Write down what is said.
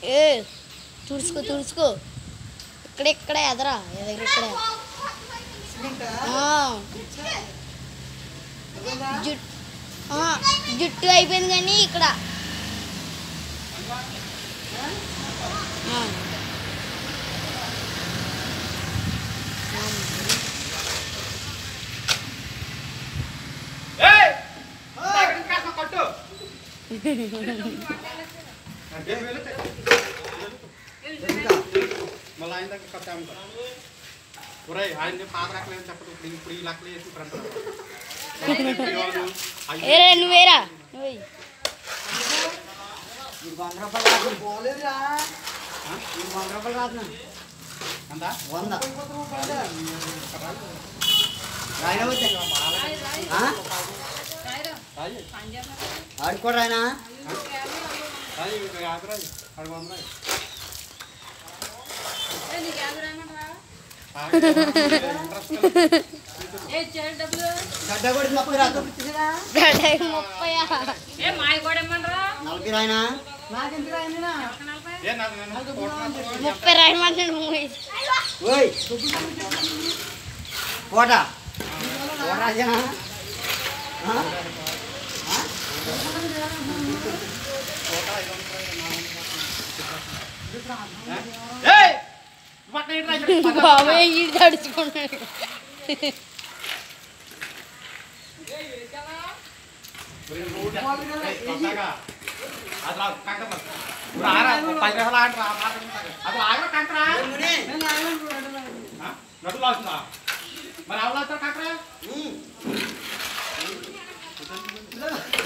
ఏ తుడుచుకో తుడుచుకో ఇక్కడే ఎదరా దగ్గర ఇక్కడే జుట్టు అయిపోయింది కానీ ఇక్కడ నువ్వేరా ఆడుకోడు ఆయన గడ్డ కూడా 30 రాదు 40 రాయనా 30 రాయమంటాడు ఓయ్ కోట రాజనా బాబాయ్ తడుచుకున్నాడు మరి